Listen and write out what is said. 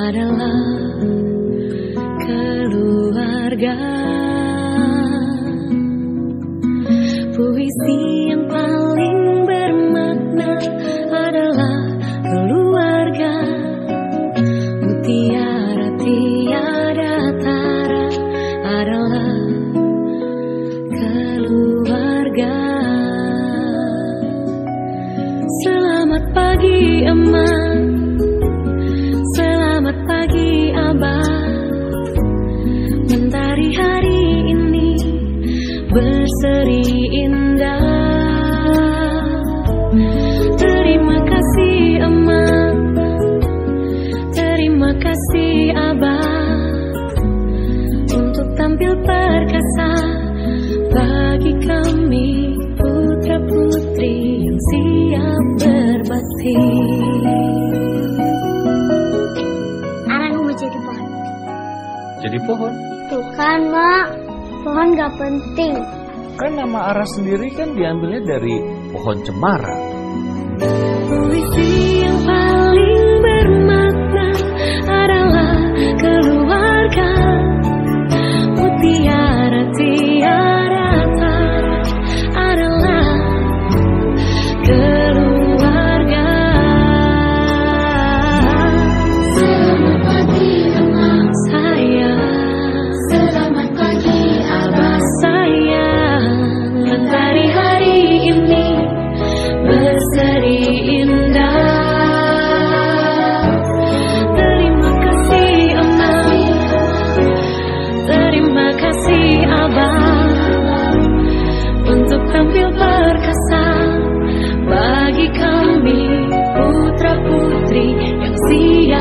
adalah keluarga. Puisi yang paling bermakna adalah keluarga. Mutiara tiada tara adalah keluarga. Selamat pagi Emak, selamat pagi Abah. Mentari hari ini berseri indah. Terima kasih Emak, terima kasih Abah, untuk tampil perkasa bagi kami putra putri yang siap berbakti. Arang mau jadi pohon. Jadi pohon? Tuh kan Mak, pohon gak penting. Kan nama Ara sendiri kan diambilnya dari pohon cemara. Puisi yang paling bermakna adalah keluarga. Mutiara tiada tara adalah keluarga. Selamat pagi Emak sayang, selamat pagi Abah sayang. Mentari hari ini berseri indah. Terima kasih Emak, terima kasih Abah, untuk tampil perkasa bagi kami putra putri yang siap